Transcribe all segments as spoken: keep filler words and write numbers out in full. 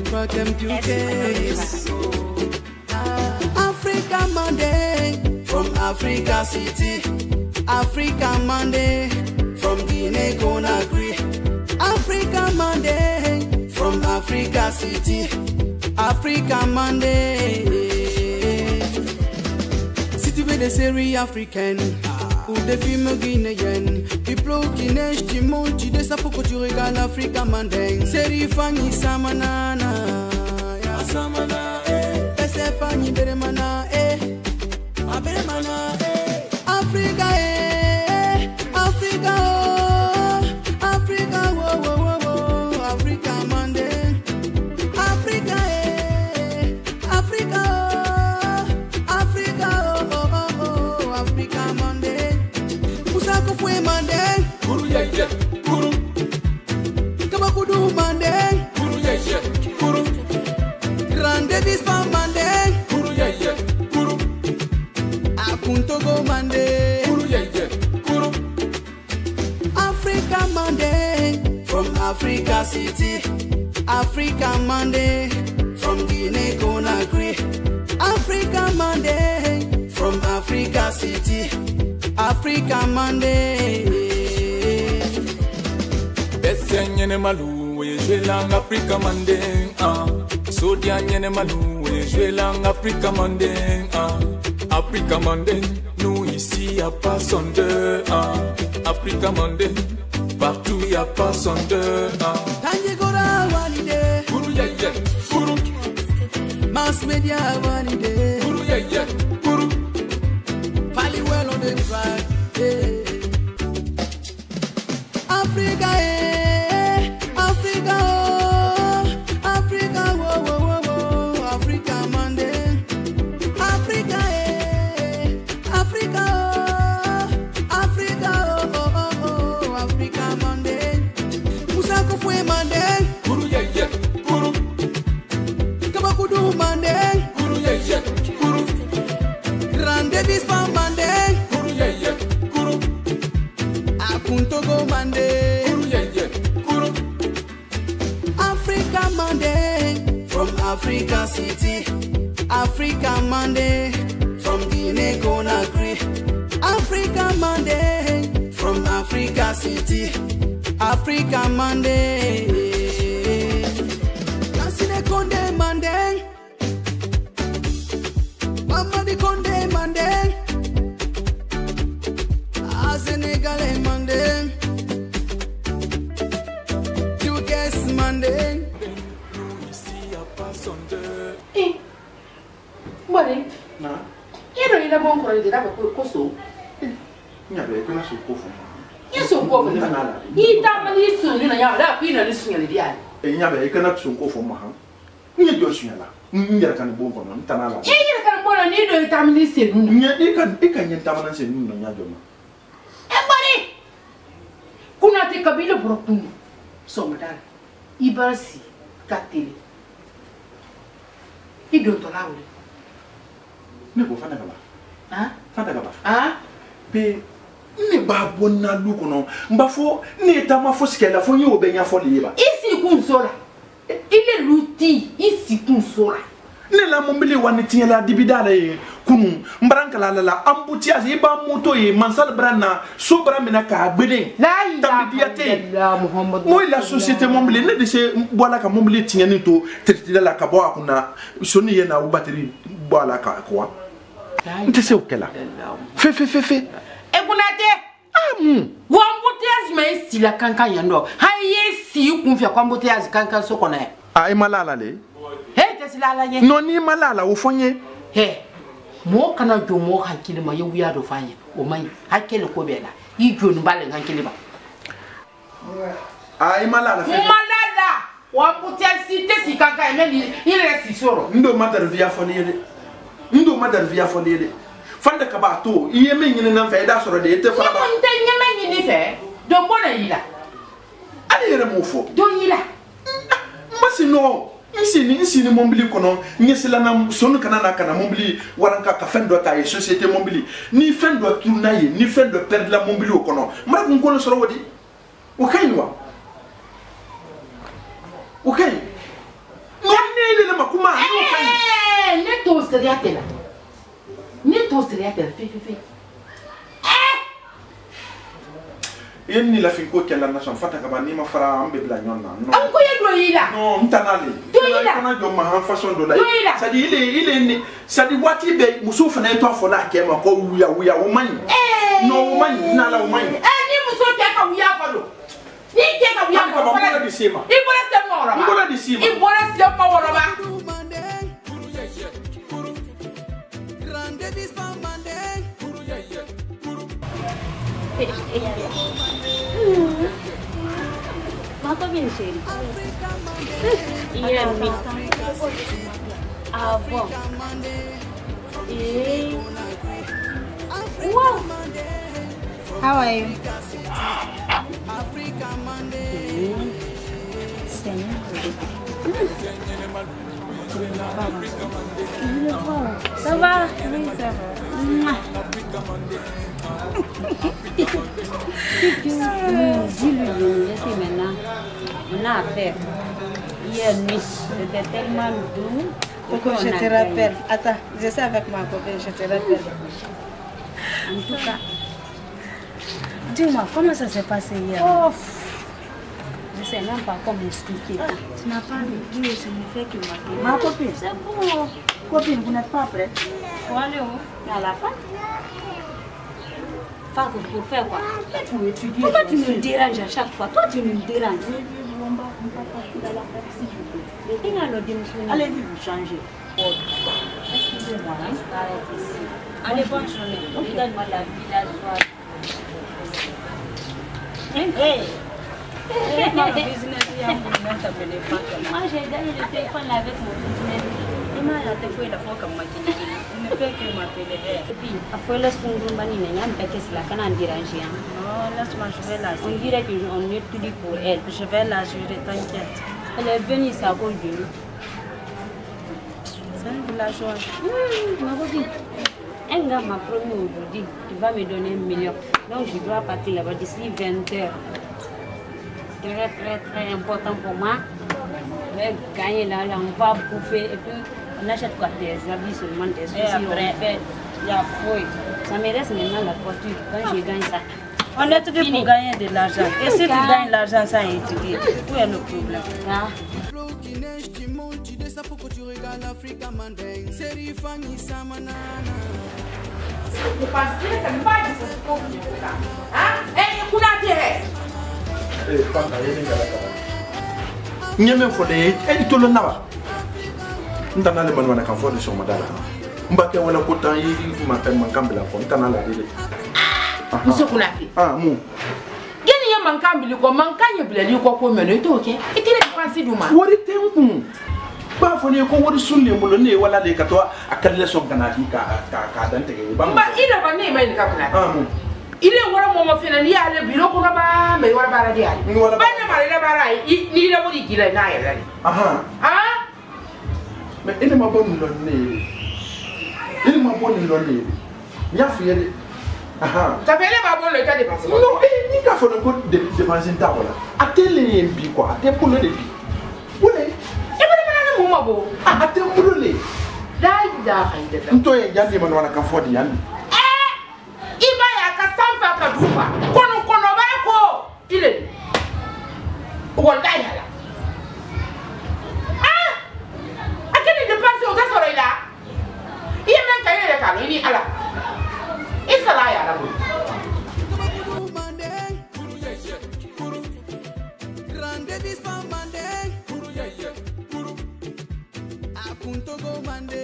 rock and case. Africa Monday from Africa City. Africa Monday from Guinea Conakry. Africa Monday from Africa City. Africa Monday. City with the série africaine. Ou des films guinéens. People Guinée, Timonti, des sapos que tu regardes Africa Monday. Série Fanny Samanana. Samana, eh. Ese Fanny Beremana, eh. Aberemana, eh. Africa, eh. Africa, oh. Africa, oh, oh, oh, oh. Africa Monday. Africa, eh. Africa, oh. Africa, oh, oh, oh, oh. Africa Monday. Usako fue Monday. Guru ye ye, guru. Kabakudu Monday. Guru ye ye, guru. Grande dispa Monday. Guru ye ye, guru. Akuntogo Monday. Guru ye ye, guru. Africa Monday from Africa City. Africa Monday from Guinea Conakry. Africa Monday from Africa City. Africa Monday. Bese nyene malu we jwelang Africa Monday. Ah, sodia nyene malu we jwelang Africa Monday. Ah, Africa Monday. Nous ici y'a pas sondeur. Ah, Africa Monday. Partout y'a pas sondeur. Ah. Tanjigora Wanide. Guru ye ye, guru. Mass media Wanide. Guru ye ye, guru. Pali well on the track. Yeah. Africa, eh. Africa, oh. Africa, whoa, whoa, whoa, whoa. Africa Monday. Africa, eh. Africa, oh. Africa, oh, oh, oh, oh. Africa Monday. Musako fue Monday. Guru ye ye, guru. Kabakudu Monday. Guru ye ye, guru. Grande dispa Monday. Guru ye ye, guru. Akuntogo Monday. Guru ye ye, guru. Africa Monday from Africa City. Africa Monday from Guinea Conakry. Africa Monday from Africa City. Africa Monday. Nansine Konde Monday. Mamadi Konde Monday. Ah, Senegalais Monday. You guess Monday. Eh, mbone. Na. Iro ila bon koro de daba ko so. Nya be ko na so ko fu. Yeso ko fu na. Ita mani su ni na ya da ku ina ni su nyale dia. E nya be ko na so ko fu ma ha. Nya jo su nyala. Nya kan bon ko no ntana la. E ira kan bona ni do ita mani se nu. Nya e kan e kan nya tamana se nu no nya jo ma. E mbone. Kuna te kabila burokun. So madala. Ibarsi katele. Ido to lawo. Ne ko fana ka ba. Ah? Fana ka ba. Ah? Pe ne ba bonna lu ko no. Mba fo ne ta ma fo skela fo yi obenya fo le ba. Isi kun sola. Ile luti isi kun sola. Ne la mombili wani tiela dibidala e kunu mbranka la la ambutias e ba moto e mansal brana so bramina ka gbede. La Tambidiate. ilaha Muhammad. Moi la société mombili ne de se bola ka mombili tieni to tretila la ka bo akuna soni ye na u batterie bola ka kwa. Nte se okela. Fe fe fe fe. E kunate. Amu. Wa mboteazi ma esi la kankan yando. Ha yesi kunfia kwa mboteazi kankan sokona. A e malala le. He te silala nye. No ni malala o fonye. He. Mo kana jo mo hakili ma yewu ya do fanye. O mai hakele ko bela. Yi jo mbale hankili ba. A e malala fe. Malala. Wa mboteazi te si kankan me ni ile si soro. Ndo madar via fonye. Ndo madar via fonye. Fanda ka ba to iye me nyine na fa da soro de ete fa ba. Ni nte nyeme nyini fe. Do bona yila. Ali yere mo fo. Do yila. Masi no. Isi ni isi ni mombili kono nyesela na sonu kana na kana mombili waranka ka fendo ta e société mombili ni fendo tuna ye ni fendo perdre la mombili o kono mara kun kono soro wodi o kaywa o kay no ma eh ne to seria tela ne to seria tela fe fe fe yen ni la fin ko kella na son fata ka ba ni ma fara ambe bla nyonna no am ko ye do yila non ntanale do yila kana jo ma han façon do la ça dit il est il est ni ça dit wati be muso fana to afola ke ma ko wuya wuya wo man no wo man na la wo man eh ni muso ke ka wuya fa do ni ke ka wuya fa ko la di sima i bora se mo ro ba ko la di sima i bora se mo ro ba grande disfamande Mata bien chérie. Hier mi. Ah bon. Eh. Wow. How are you? Ça va? Oui, ça va. Dis-lui, laissez maintenant. On a affaire. Hier nuit, c'était tellement doux. Pourquoi je te rappelle? Attends, je sais avec ma copine, je te rappelle. En tout cas, dis-moi, comment ça s'est passé hier? oh, je ne sais même pas comment expliquer. Tu n'as pas vu, je me fais que ma Ma copine, c'est bon. Copine, vous n'êtes pas prête? pour aller où? À la fac. Fac pour faire quoi? Pour étudier. Pourquoi tu me déranges à chaque fois? Toi, tu me déranges. Allez-y, vous changez. Excusez-moi, arrête ici. Allez, bonne journée. Regarde-moi la villageoise. Hey! Moi, j'ai gagné le téléphone avec mon business. Il m'a fait la fois comme ma qui ne fait que m'appeler. Et puis, après le fondement, il n'y a pas que cela qu'on a dérangé. Non, laisse-moi, je vais la On gérer. dirait qu'on étudie pour elle. Je vais la gérer, t'inquiète. Elle est venue ici à cause de nous. C'est une villageoise. Mmh, ma copine, un gars m'a promis aujourd'hui qu'il va me donner un million. Donc je dois partir là-bas d'ici vingt heures. Très très très important pour moi. Je vais gagner là, là, on va bouffer et puis on achète quoi? Des habits seulement, des soucis. Et après, on fait, il y a fouille. ça me reste maintenant la voiture. Quand je gagne ça. On étudie Fini. pour gagner de l'argent. Et si tu Car- gagnes l'argent sans étudier, où est le problème? Ah. Flow qui neige, tu montes, tu descends pour que tu regardes l'Afrique mandingue. Série Fanny Samanana. Je pense que c'est pas du tout. Hein? Eh, kuna tere. eh fanta yene ngala ka nyame fo de e di tolo nawa ndana le manwana kan fo de so madala mbake wala ko tan yi ma tan man kambela ko ndana la dele Muso kuna tere. ah mu Gini ya mankan bili ko mankan ya bilali ko ko meno ito ke? Itire depansi duma. wori tenku ba fo ne ko wori sunne mulo ne wala le ka to akalle so kana di ka ka ka dan tege ba Ba ina ba ne mai ka kuna. ah mu Ile wara mo mo fina ni ale biro ko ba mai wara bara di ale. Ni wara ba na mare la bara i ni la wuri gila na ya lani. aha Ah? mais ene ma bonu lo ne ene ma bonu lo ne nya fiere aha Ça fait le ba bon le cas de passer. non eh ni ka fo ko de dépenser ta wala atele en bi quoi ate pour le bi wala E ba na na mo mabo. ah ate pour le Dai da ha ida. nto ye jandi man wana ka fo di yandi Iba ya ka sanfa ka dufa. Kono kono ba ko. Ile. Wallahi hala. Ah! Akene dépenser o ga soro ila. Iye men ka yele ka ni ala. Isala ya la bo. Grande disfamande. Apuntogo mande.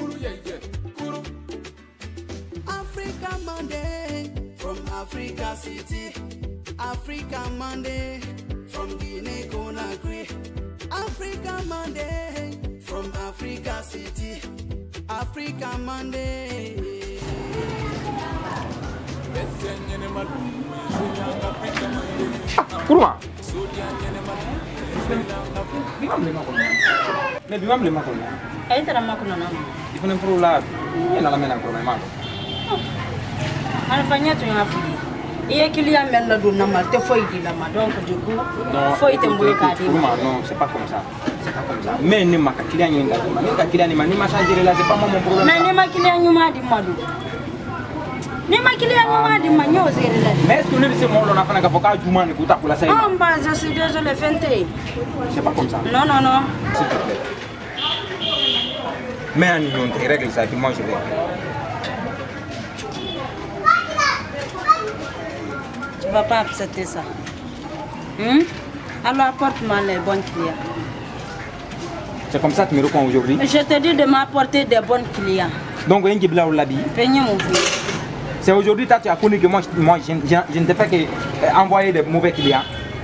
Africa Monday from Africa City. Africa Monday from Guinea Conakry. Africa Monday from Africa City. Africa Monday. Kurma. Ne bimam le makon. Ay tara makuna na. Ifune furu la. Ni na la mena kurma mako. Anafanyia tu yafu. Il y a qui a même la donne mal, te faut y dire la donc du coup, faut y te mouler non, c'est pas comme ça. C'est pas comme ça. Mais ne m'a qu'à client, n'a qu'à client, ni m'a changé là, c'est pas mon problème. Mais ne m'a client, ni m'a dit madou. Ne m'a client, ni m'a dit magno, c'est là. Mais est-ce que nous laissons mon on a fait un avocat du man écoute pour la salle. Oh, bah, je suis désolé, Fenté. C'est pas comme ça. Non, non, non. S'il te plaît. Mais on y règle ça, puis moi je vais. Tu vas pas accepter ça. Hum? Alors apporte-moi les bons clients. C'est comme ça que tu me reprends aujourd'hui. Je te dis de m'apporter des bons clients. Donc, il y a un l'habit. Peignez mon fils. C'est aujourd'hui que tu as connu que moi, moi je, je, je ne t'ai fait qu'envoyer des mauvais clients.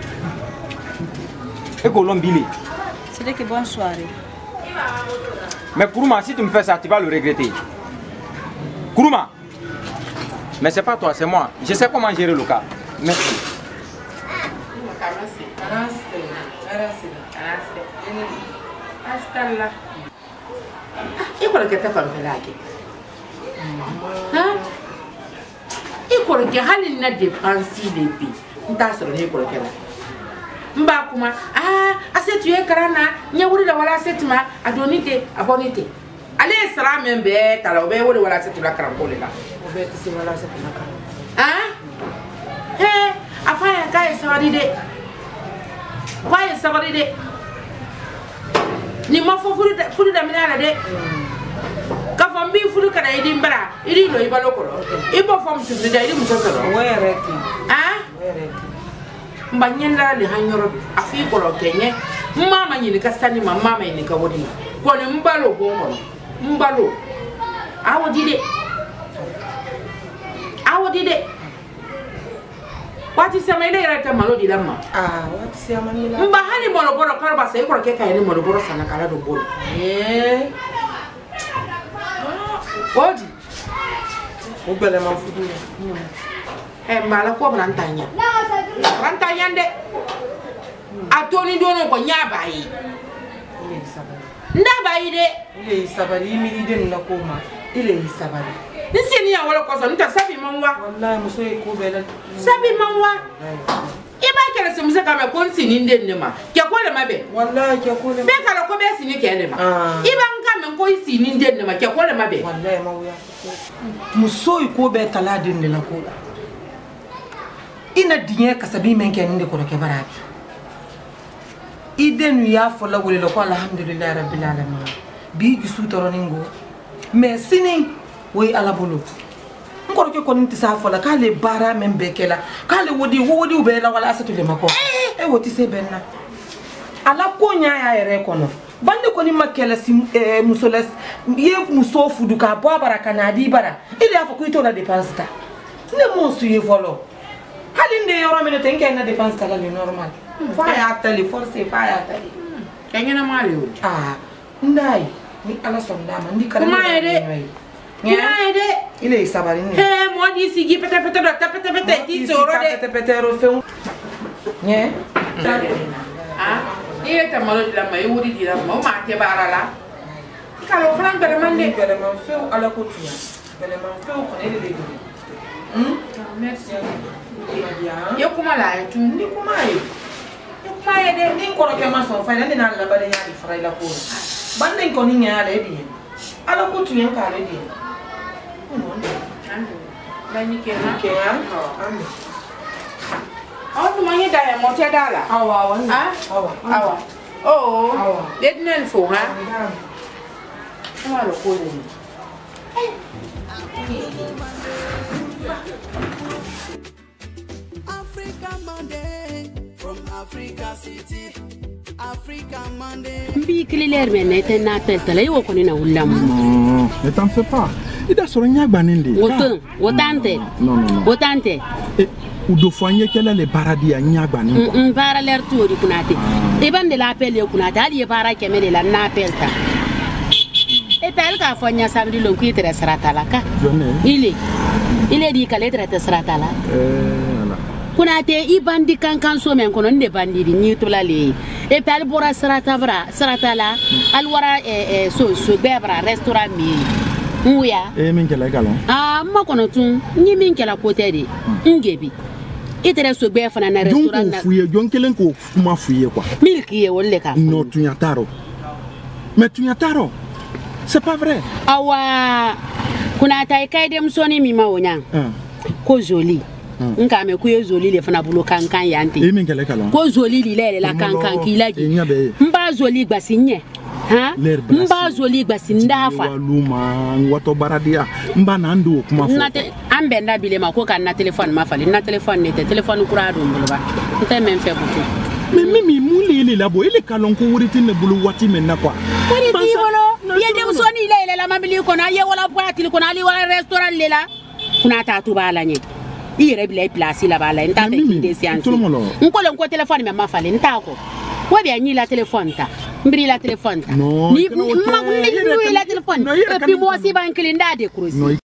Et Colombie. C'est que bonne soirée. Mais Kourouma, si tu me fais ça, tu vas le regretter. Kourouma. Mais c'est pas toi, c'est moi. Je sais comment gérer le cas. Merci. Astalla. Iko ke ta fanfela ke. Ha? Iko ke halin na dépense les bi. Nta soro ne iko ke la. Mba kuma ah asetu e karana nya wuri da wala setima adonite abonite. Ale sara men be tala be wuri wala setu la karam ko le la. O be ti se wala setu la karam. Ah? He, afaya kai sawari de. Kwai sawari de. Ni ma fo furu da furu da minala de ka fo mbi furu kada idi mbara idi lo ibalo ko ibo fo msu da idi muso so wereti ah wereti mbanyenda le hanyoro afi ko lo kenye mama nyini ka sani mama nyini ka wodi ko ne mbalo go mo mbalo awodi de awodi de wati sama ile irata malodi lamma ah wati sama mila mba hani molo boro karba sai ko ke kay ni molo boro sana kala do bolo eh wodi o bele man fudu eh mala ko brantanya brantanya de atoni dono ko nyabayi ndabayi de ile sabari mi de na ko ma ile sabari nisi ni ya wala ko so nta sabi manwa wallahi muso e ko bele sabi manwa iba kala se muso kama ko nsini nde ne ma ke ko le mabe wallahi ke ko le be kala ko be sini ke le ma iba ngame ko isini nde ne ma ke ko le mabe wallahi mawuya muso e ko be tala de ne la ko ina dinye kasabi men ke nde ko ke barabi idenu ya fola wole ko alhamdulillah rabbil alamin bi gisu toroningo mais sini oui ala bolo ngoro ke konin tisa fola kale bara men bekela kale wodi wodi ubela wala asatu le mako eh woti se benna ala ko nya ya ere kono bande koni makela si musoles ye muso fudu ka bo baraka na di bara ile afo ko itola dépense ta ne mo su ye volo halinde yoro men te nken na dépense ta la normal fa ya tali force fa ya tali kengena mali ah ndai ni ala sondama ndi kala kuma ere kuma ere ile sabari ni eh mo di sigi pete pete do pete pete ti soro de pete pete ro fe nye ah ile ta malo di la mai wudi di la mo ma te barala kala franc de mande de man fe ala ko tuya de man fe ko ne de hmm merci yo kuma la tu ni kuma ye yo kuma ye de ni ko ke ma so fa ne na la bale ya di fra la ko bande ko ni nya le di ala ko tuya ka le di Bani kena. Kena. Amin. Oh, tu mangnya dah mau cedala. Awa, awa. Ah, awa, awa. Oh, awa. Dia ni nelfon, ha? Apa lo kau ni? Africa Monday from Africa City. Africa Monday. Mbi kiler men nete na pelta lay wo ko ni na ulam. Non, ne t'en fais pas. Ida soro nyagba nindi. Wotan, wotante. Non non non. Wotante. Eh, udo foanye kala le baradi ya nyagba nindi. Mm, para ler tu di kunate. E bande la appel yo kunate, ali para kemele la na pelta. E pel ka fonya samedi lo ku itere sarata la ka. Ile. Ile di kale itere sarata la. Eh, ala. Kunate i bandi kan kan so men kono nde bandi ni to la le. E pel bora sarata bra, sarata la. Al wara e so so bebra restaurant mi. Uya. Eh min kala kala. Ah ma kono tun, ni min kala kote de. Ngebi. itere so be fana na restaurant na fuye jon kelen ko kuma fuye quoi milki ye wolle ka non tu nyataro mais tu nyataro c'est pas vrai awa kuna tai kai dem soni mi mawonya ko joli nka me ku ye joli le fana bulo kan kan yante e min kele kalon ko joli li le la kan kan ki laji mba joli gbasinye ha mba joli gbasinda fa waluma wato baradia mba na ndu kuma fo ambe nda bile ma ko kan na telephone ma fali na telephone ne te telephone kura do mbulba nte men fe butu mais mimi muli ile labo ile kalon ko wuriti ne bulu wati men na kwa wuriti bolo ye dem soni ile ile la mabili ko na ye wala boati ko na ali wala restaurant le la kuna ta tu bala nye ire bile place la bala nta te kinde siansi nkolo nko telephone me ma fali nta ko wo bi anyi la telephone ta mbiri la telephone ta ni ma ni la telephone e puis moi aussi ba nkili nda de cruise